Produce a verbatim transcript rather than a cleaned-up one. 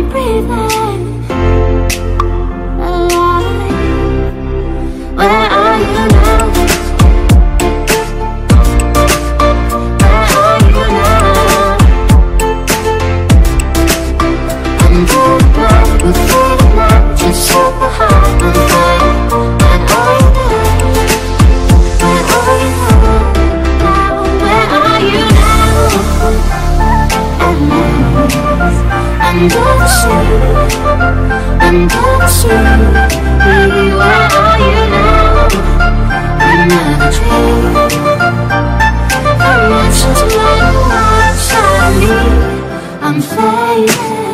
breathing alive. Where are you now? Where are you now? Under the light with fading light, just super high on fire. Where are you now? Where are you now? Where are you now? At last, under the sea, under the sea. Where are you now? Another dream. The answers lie outside me. I'm fading.